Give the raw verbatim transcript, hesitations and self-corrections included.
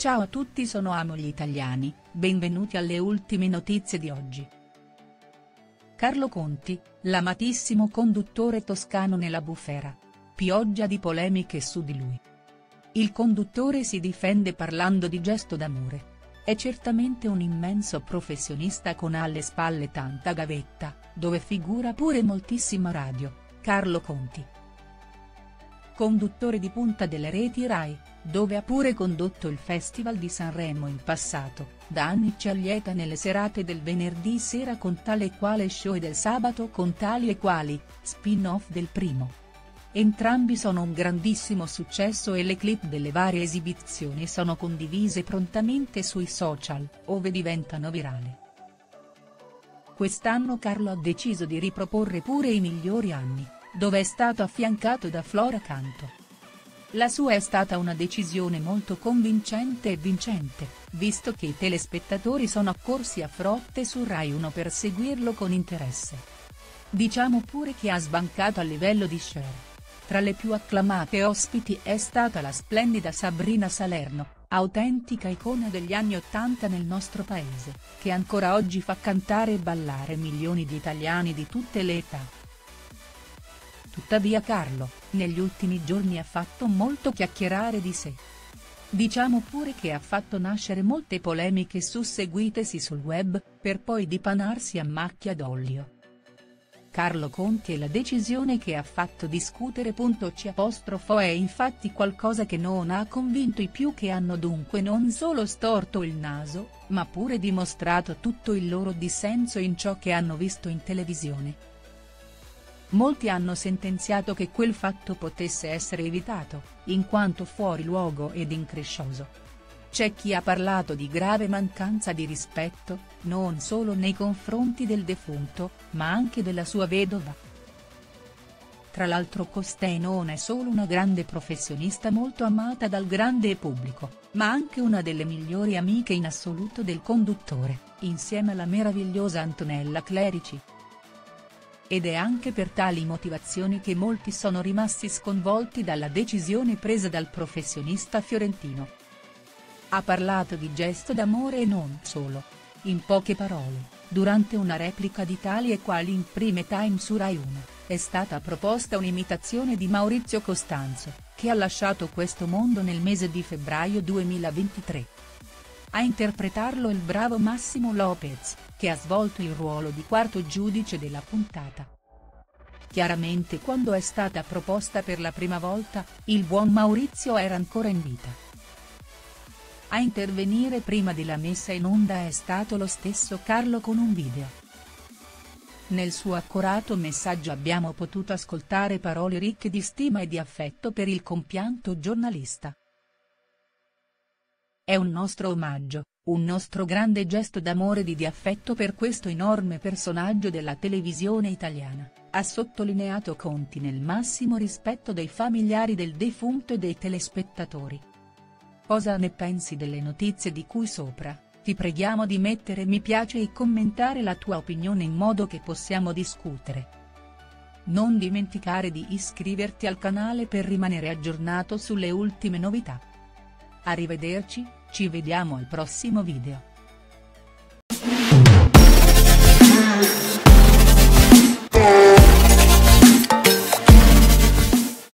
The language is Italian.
Ciao a tutti, sono Amo gli Italiani, benvenuti alle ultime notizie di oggi. Carlo Conti, l'amatissimo conduttore toscano nella bufera. Pioggia di polemiche su di lui. Il conduttore si difende parlando di gesto d'amore. È certamente un immenso professionista con alle spalle tanta gavetta, dove figura pure moltissima radio, Carlo Conti. Conduttore di punta delle reti Rai, dove ha pure condotto il Festival di Sanremo in passato, da anni ci allieta nelle serate del venerdì sera con tale e quale show e del sabato con tali e quali, spin-off del primo. Entrambi sono un grandissimo successo e le clip delle varie esibizioni sono condivise prontamente sui social, ove diventano virali. Quest'anno Carlo ha deciso di riproporre pure I migliori anni, dove è stato affiancato da Flora Canto. La sua è stata una decisione molto convincente e vincente, visto che i telespettatori sono accorsi a frotte su Rai uno per seguirlo con interesse. Diciamo pure che ha sbancato a livello di share. Tra le più acclamate ospiti è stata la splendida Sabrina Salerno, autentica icona degli anni ottanta nel nostro paese, che ancora oggi fa cantare e ballare milioni di italiani di tutte le età. Tuttavia Carlo, negli ultimi giorni ha fatto molto chiacchierare di sé. Diciamo pure che ha fatto nascere molte polemiche susseguitesi sul web, per poi dipanarsi a macchia d'olio. Carlo Conti e la decisione che ha fatto discutere. C è infatti qualcosa che non ha convinto i più, che hanno dunque non solo storto il naso, ma pure dimostrato tutto il loro dissenso in ciò che hanno visto in televisione. Molti hanno sentenziato che quel fatto potesse essere evitato, in quanto fuori luogo ed increscioso. C'è chi ha parlato di grave mancanza di rispetto, non solo nei confronti del defunto, ma anche della sua vedova. Tra l'altro costei non è solo una grande professionista molto amata dal grande pubblico, ma anche una delle migliori amiche in assoluto del conduttore, insieme alla meravigliosa Antonella Clerici. Ed è anche per tali motivazioni che molti sono rimasti sconvolti dalla decisione presa dal professionista fiorentino. Ha parlato di gesto d'amore e non solo. In poche parole, durante una replica di Tali e quali in prime time su Rai uno, è stata proposta un'imitazione di Maurizio Costanzo, che ha lasciato questo mondo nel mese di febbraio duemilaventitré. A interpretarlo il bravo Massimo Lopez, che ha svolto il ruolo di quarto giudice della puntata. Chiaramente quando è stata proposta per la prima volta, il buon Maurizio era ancora in vita. A intervenire prima della messa in onda è stato lo stesso Carlo con un video. Nel suo accorato messaggio abbiamo potuto ascoltare parole ricche di stima e di affetto per il compianto giornalista. È un nostro omaggio, un nostro grande gesto d'amore e di affetto per questo enorme personaggio della televisione italiana, ha sottolineato Conti nel massimo rispetto dei familiari del defunto e dei telespettatori. Cosa ne pensi delle notizie di cui sopra? Ti preghiamo di mettere mi piace e commentare la tua opinione in modo che possiamo discutere. Non dimenticare di iscriverti al canale per rimanere aggiornato sulle ultime novità. Arrivederci, ci vediamo al prossimo video.